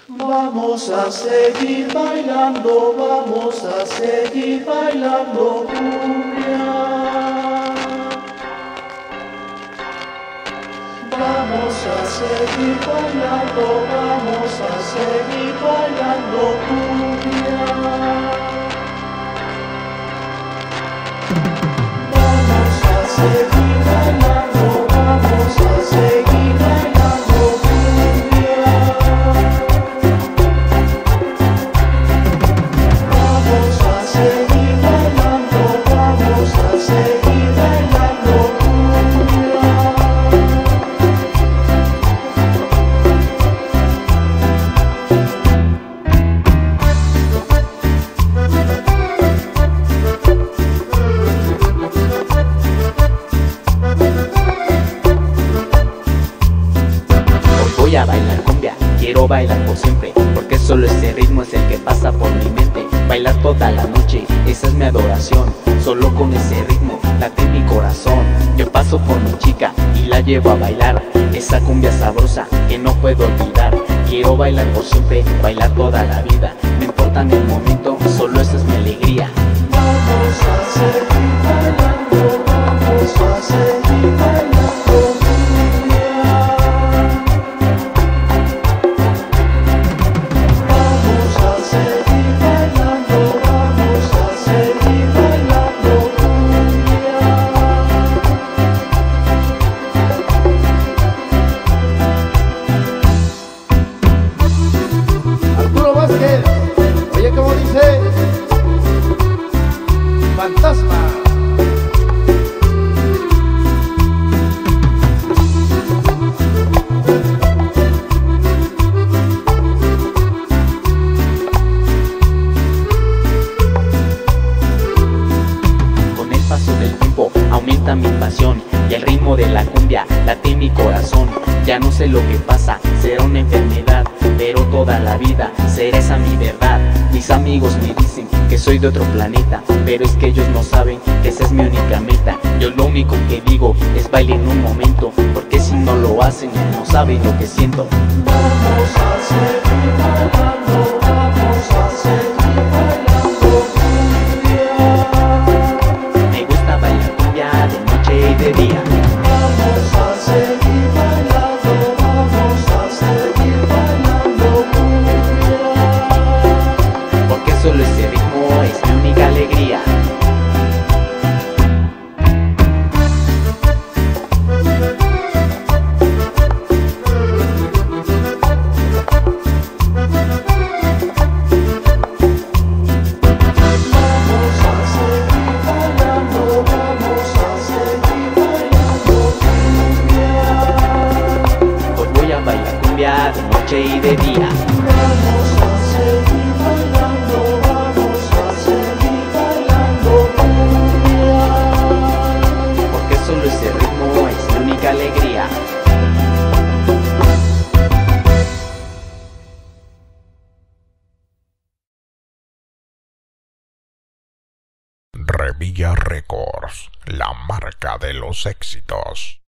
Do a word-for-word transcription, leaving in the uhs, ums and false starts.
Vamos a seguir bailando, vamos a seguir bailando cumbia. Vamos a seguir bailando, vamos a seguir bailando cumbia. Vamos a seguir bailando, vamos a seguir bailando cumbia. Vamos a seguir bailando, vamos a seguir bailando cumbia. Voy a bailar cumbia, quiero bailar por siempre, porque solo ese ritmo es el que pasa por mi mente. Bailar toda la noche, esa es mi adoración, solo con ese ritmo late mi corazón. Yo paso por mi chica y la llevo a bailar, esa cumbia sabrosa que no puedo olvidar. Quiero bailar por siempre, bailar toda la vida, no importa en el momento, solo esa es mi alegría. Vamos a seguir bailando, vamos a seguir bailando cumbia. Vamos a seguir bailando, vamos a seguir bailando cumbia. Arturo Vázquez, oye como dice Fantasma. Con el paso del tiempo aumenta mi pasión y el ritmo de la cumbia late en mi corazón. Ya no sé lo que pasa, será una enfermedad, pero toda la vida será esa mi verdad. Mis amigos me dicen que soy de otro planeta, pero es que ellos no saben que esa es mi única meta. Yo lo único que digo es bailen un momento, porque si no lo hacen no saben lo que siento. Vamos a seguir bailando, vamos a seguir bailando cumbia. Me gusta bailar cumbia de noche y de día. Vamos a seguir bailando, vamos a seguir bailando cumbia. Porque solo ese ritmo es mi única alegría. Vamos a seguir bailando, vamos a seguir bailando cumbia. Hoy voy a bailar cumbia de noche y de día. Vamos a seguir bailando, vamos a seguir bailando cumbia. Porque solo ese ritmo es mi única alegría. Revilla Records, la marca de los éxitos.